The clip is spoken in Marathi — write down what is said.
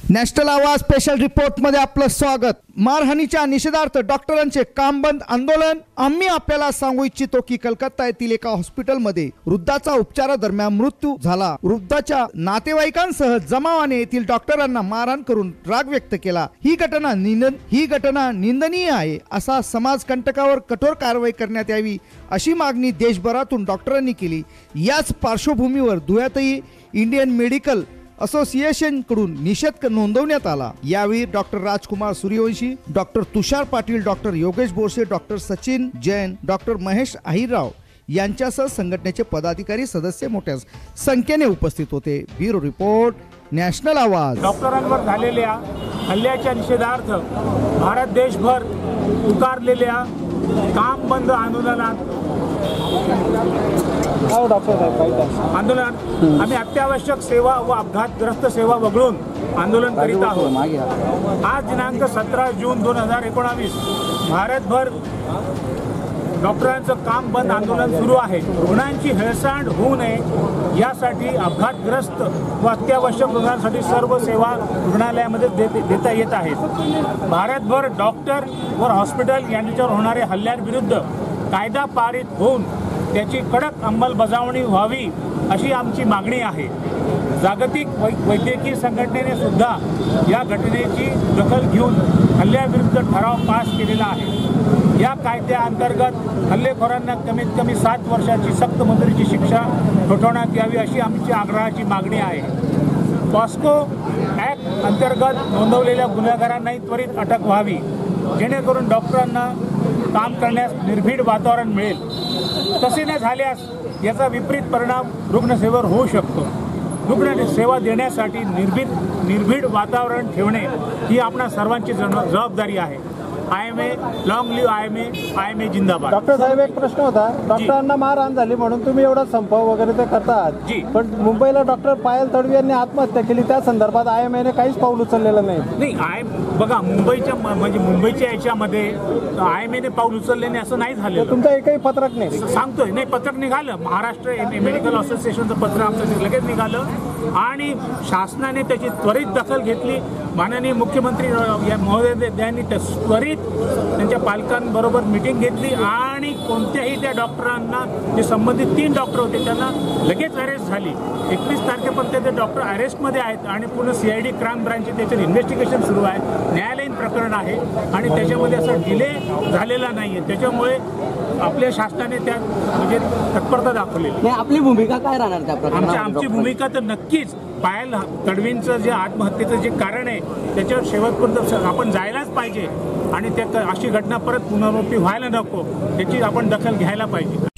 नॅशनल आवाज स्पेशल रिपोर्ट मध्ये आपलं स्वागत। मारहाणीच्या निषेधार्थ डॉक्टरांचे काम बंद आंदोलन। आम्ही आपल्याला सांगू इच्छितो की कलकत्ता येथील एका हॉस्पिटलमध्ये वृद्धाचा उपचारादरम्यान मृत्यू झाला। वृद्धाच्या नातेवाईकांसह जमावाने येथील डॉक्टरांना मारहाण करून राग व्यक्त केला। ही घटना निंदनीय आहे असा समाजकंटकावर कठोर कारवाई करण्यात यावी अशी मागणी देशभरातून डॉक्टरांनी केली। याच पार्श्वभूमीवर धुळ्यातही इंडियन मेडिकल असोसिएशन कडून निषेध नोंदवण्यात आला। यावेळी doctor Rajkumar Suryavanshi, doctor Tushar Patil, doctor Yogesh Borse, doctor Sachin Jain, doctor Mahesh Ahirrao यांच्यासह संघटनेचे पदाधिकारी सदस्य मोठ्या संख्येने उपस्थित होते। ब्युरो रिपोर्ट, नॅशनल आवाज। डॉक्टरांवर झालेल्या हल्ल्याच्या निषेधार्थ भारत देशभर पुकारलेल्या काम बंद आंदोलनात आम्ही अत्यावश्यक सेवा व अपघातग्रस्त सेवा वगळून आंदोलन करीत आहोत। आज दिनांक 17 जून 2019 भारतभर डॉक्टरांचं काम बंद आंदोलन सुरू आहे। रुग्णांची हेळसांड होऊ नये यासाठी अपघातग्रस्त व अत्यावश्यक रुग्णांसाठी सर्व सेवा रुग्णालयामध्ये देता येत आहेत। भारतभर डॉक्टर व हॉस्पिटल यांच्यावर होणाऱ्या हल्ल्यांविरुद्ध कायदा पारित होऊन त्याची कडक अंमलबजावणी व्हावी अशी आमची मागणी आहे। जागतिक वैद्यकीय संघटनेने सुद्धा या घटनेची दखल घेऊन हल्ल्याविरुद्ध ठराव पास केलेला आहे। या कायद्याअंतर्गत हल्लेखोरांना कमीत कमी 7 वर्षाची सक्त मजुरीची शिक्षा ठोठावण्यात यावी अशी आमची आग्रहाची मागणी आहे। पॉस्को ॲक्ट अंतर्गत नोंदवलेल्या गुन्हेगारांनाही त्वरित अटक व्हावी जेणेकरून डॉक्टरांना काम करण्यास निर्भीड वातावरण मिळेल। तसे न झाल्यास याचा विपरीत परिणाम रुग्णसेवेवर होऊ शकतो। रुग्ण सेवा देण्यासाठी निर्भीड वातावरण ठेवणे ही आपणा सर्वांची जबाबदारी आहे। IMA लॉंग लिव्ह IMA जिंदाबाद। डॉक्टर साहेब, एक प्रश्न होता, डॉक्टरांना मारहाण झाली म्हणून तुम्ही एवढा संप वगैरे ते करतात, पण मुंबईला डॉक्टर पायल तडवी यांनी आत्महत्या केली, त्या संदर्भात IMA ने काहीच पाऊल उचललेलं नाही। बघा, मुंबईच्या याच्यामध्ये IMA ने पाऊल उचलल्याने असं नाही झालं। तुमचं एकही पत्रक नाही? सांगतोय नाही, पत्रक निघालं, महाराष्ट्र मेडिकल असोसिएशनचं पत्र आमचं लगेच निघालं आणि शासनाने त्याची त्वरित दखल घेतली। माननीय मुख्यमंत्री महोदय यांनी त्वरित त्यांच्या पालकांबरोबर मीटिंग घेतली आणि कोणत्याही त्या डॉक्टरांना, जे संबंधित 3 डॉक्टर होते त्यांना लगेच अरेस्ट झाली। 21 तारखेपर्यंत ते डॉक्टर अरेस्टमध्ये आहेत आणि पुन्हा CID क्राईम ब्रांचचे त्याच्यावर इन्व्हेस्टिगेशन सुरू आहे, न्यायालयीन प्रकरण आहे आणि त्याच्यामध्ये असा डिले झालेला नाही आहे। त्याच्यामुळे आपल्या शासनाने त्यात म्हणजे तत्परता दाखवलेली। आपली भूमिका काय राहणार त्या प्रकरणात? आमची भूमिका तर नक्कीच पायल तडवींचं जे आत्महत्येचं जे कारण आहे त्याच्यावर शेवटपर्यंत आपण जायलाच पाहिजे आणि त्या अशी घटना परत पुनरावृत्ती व्हायला नको, त्याची आपण दखल घ्यायला पाहिजे।